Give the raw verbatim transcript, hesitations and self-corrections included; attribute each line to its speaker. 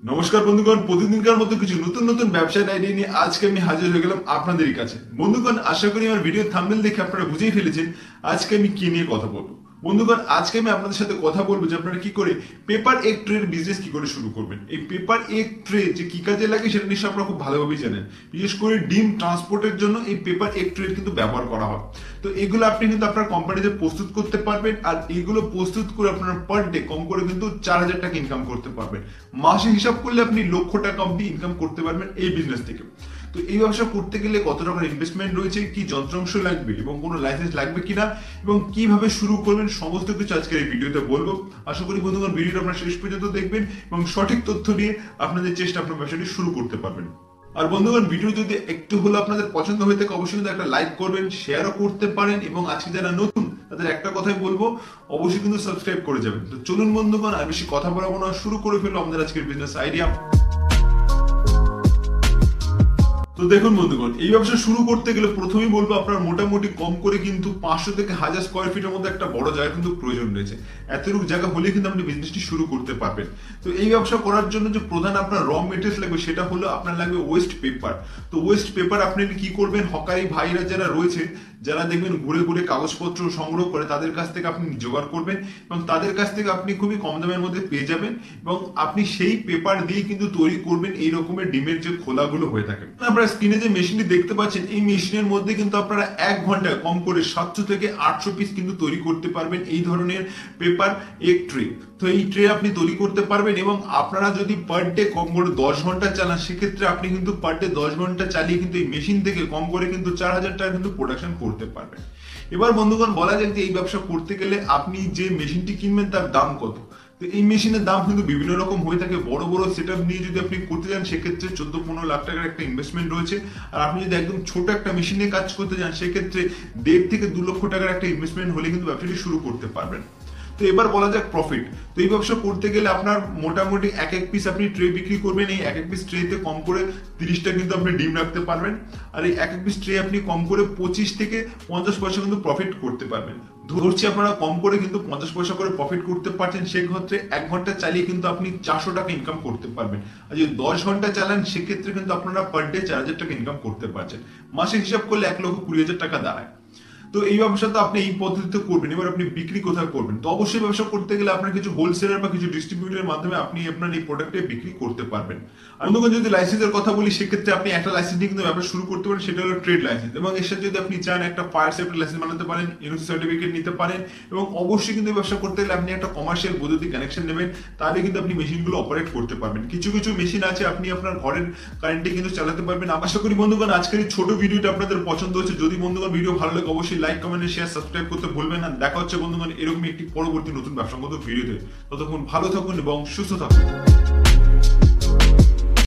Speaker 1: নমস্কার বন্ধুগণ, প্রতিদিনকার মতো কিছু নতুন নতুন ব্যবসার আইডিয়া নিয়ে আজকে আমি হাজির হয়ে গেলাম আপনাদের কাছে। বন্ধুগণ, আশা করি আমার ভিডিও থাম্বনেল দেখে আপনারা বুঝেই ফেলেছেন আজকে আমি কি নিয়ে কথা বলবো। বন্ধুগণ, আজকে আমি আপনাদের সাথে কথা বলবো যে আপনারা কি করে পেপার এগ ট্রের বিজনেস কি করে শুরু করবেন। এই পেপার এগ ট্রে যে কি কাজে লাগে সেটা নিশ্চয়ই আপনারা খুব ভালোভাবেই জানেন। বিশেষ করে ডিম ট্রান্সপোর্টের জন্য এই পেপার এগ ট্রে কিন্তু ব্যবহার করা হয়। তো এগুলো আপনি কিন্তু আপনার কোম্পানিতে প্রস্তুত করতে পারবেন, আর এগুলো প্রস্তুত করে আপনার পার ডে কম করে কিন্তু চার হাজার টাকা ইনকাম করতে পারবেন। মাসে হিসাব করলে আপনি লক্ষ টাকা অব্দি ইনকাম করতে পারবেন এই বিজনেস থেকে। তো এই ব্যবসা করতে গেলে কত টাকার ইনভেস্টমেন্ট রয়েছে, কি যন্ত্রাংশ লাগবে এবং কোনো লাইসেন্স লাগবে কিনা এবং কিভাবে শুরু করবেন, সমস্ত কিছু আজকের এই ভিডিওতে বলবো। আশা করি বন্ধুগণ ভিডিওটা আপনারা শেষ পর্যন্ত দেখবেন এবং সঠিক তথ্য নিয়ে আপনাদের চেষ্টা আপনার ব্যবসাটি শুরু করতে পারবেন। আর বন্ধুগণ, ভিডিও যদি একটু হলো আপনাদের পছন্দ হয়ে থাকে অবশ্যই কিন্তু একটা লাইক করবেন, শেয়ারও করতে পারেন এবং আজকে যারা নতুন তাদের একটা কথাই বলবো, অবশ্যই কিন্তু সাবস্ক্রাইব করে যাবেন। তো চলুন বন্ধুগণ, আর বেশি কথা বলবো না, শুরু করে ফেলবো আমাদের আজকের বিজনেস আইডিয়া। তো দেখুন বন্ধুগণ, এই ব্যবসা শুরু করতে গেলে প্রথমেই বলবো আপনার মোটামুটি কম করে কিন্তু পাঁচশো থেকে হাজার স্কোয়ার ফিটের মধ্যে একটা বড় জায়গা কিন্তু প্রয়োজন রয়েছে। এতটুকু জায়গা হলে কিন্তু আপনি বিজনেসটি শুরু করতে পারবেন। তো এই ব্যবসা করার জন্য যে প্রধান আপনার র মেটেরিয়ালস লাগবে সেটা হলো আপনার লাগবে ওয়েস্ট পেপার। তো ওয়েস্ট পেপার আপনি কি করবেন, হকারি ভাইরা যারা রয়েছে, যারা দেখবেন ঘুরে ঘুরে কাগজপত্র সংগ্রহ করে, তাদের কাছ থেকে আপনি জোগাড় করবেন এবং তাদের কাছ থেকে আপনি খুবই কম দামের মধ্যে পেয়ে যাবেন এবং আপনি সেই পেপার দিয়ে কিন্তু তৈরি করবেন এই রকমের ডিমের যে খোলাগুলো হয়ে থাকে। আপনারা স্ক্রিনে যে মেশিনটি দেখতে পাচ্ছেন, এই মেশিনের মধ্যে কিন্তু আপনারা এক ঘন্টায় কম করে সাতশো থেকে আটশো পিস কিন্তু তৈরি করতে পারবেন এই ধরনের পেপার এগ ট্রে। তো এই ট্রে আপনি তৈরি করতে পারবেন এবং আপনারা যদি পার ডে কম করে দশ ঘন্টা চালান, সেক্ষেত্রে আপনি কিন্তু পার ডে দশ ঘন্টা চালিয়ে কিন্তু এই মেশিন থেকে কম করে কিন্তু চার হাজার টাকা কিন্তু প্রোডাকশন করতে পারবেন। এবার বন্ধুগণ, বলা যায় যে এই ব্যবসা করতে গেলে আপনি যে মেশিনটি কিনবেন তার দাম কত। তো এই মেশিনের দাম কিন্তু বিভিন্ন রকম হয়ে থাকে। বড় বড় সেটআপ নিয়ে যদি আপনি করতে যান সেক্ষেত্রে চোদ্দ পনেরো লাখ টাকার একটা ইনভেস্টমেন্ট রয়েছে। আর আপনি যদি একদম ছোট একটা মেশিনে কাজ করতে যান সেক্ষেত্রে দেড় থেকে দু লক্ষ টাকার একটা ইনভেস্টমেন্ট হলে কিন্তু ব্যবসাটি শুরু করতে পারবেন। তো এবার বলা যাক প্রফিট। তো এই ব্যবসা করতে গেলে আপনার মোটামুটি এক এক পিস আপনি ট্রে বিক্রি করবেন। এই এক এক পিস ট্রেতে কম করে তিরিশটা কিন্তু আপনি ডিম রাখতে পারবেন। আর এই এক এক পিস ট্রে আপনি কম করে পঁচিশ থেকে পঞ্চাশ পয়সা কিন্তু প্রফিট করতে পারবেন। ধরছি আপনারা কম করে কিন্তু পঞ্চাশ পয়সা করে প্রফিট করতে পারছেন, সেক্ষেত্রে এক ঘন্টা চালিয়ে কিন্তু আপনি চারশো টাকা ইনকাম করতে পারবেন। আর যদি দশ ঘন্টা চালান সেক্ষেত্রে কিন্তু আপনারা পার ডে চার হাজার টাকা ইনকাম করতে পারছেন। মাসে হিসাব করলে এক লক্ষ কুড়ি হাজার টাকা দাঁড়ায়। তো এই ব্যবসা তো আপনি এই পদ্ধতিতে করবেন। এবার আপনি বিক্রি কোথায় করবেন, তো অবশ্যই ব্যবসা করতে গেলে আপনার কিছু হোলসেলার বা কিছু ডিস্ট্রিবিউটরের মাধ্যমে আপনি আপনার এই প্রোডাক্টে বিক্রি করতে পারবেন। আর বন্ধুগণ, যদি লাইসেন্সের কথা বলি সেক্ষেত্রে আপনি একটা লাইসেন্স নিয়ে কিন্তু ব্যবসা শুরু করতে পারেন, সেটা হলো ট্রেড লাইসেন্স। এবং এর সাথে যদি আপনি চান একটা ফায়ার সেফটি লাইসেন্স বানাতে পারেন, এনওসি সার্টিফিকেট নিতে পারেন এবং অবশ্যই কিন্তু ব্যবসা করতে গেলে আপনি একটা কমার্শিয়াল বৈদ্যুতিক কানেকশন নেবেন, তাহলে কিন্তু আপনি মেশিনগুলো অপারেট করতে পারবেন। কিছু কিছু মেশিন আছে আপনি আপনার ঘরের কারেন্টে কিন্তু চালাতে পারবেন। আশা করি বন্ধুগণ আজকের এই ছোট ভিডিওটা আপনাদের পছন্দ হচ্ছে। যদি বন্ধুগণ ভিডিও ভালো লাগে অবশ্যই লাইক, কমেন্ট, শেয়ার, সাবস্ক্রাইব করতে ভুলবেন না। দেখা হচ্ছে বন্ধুগণ এরকম একটি পরবর্তী নতুন ব্যবসাগত ভিডিওতে। ততক্ষণ ভালো থাকুন এবং সুস্থ থাকুন।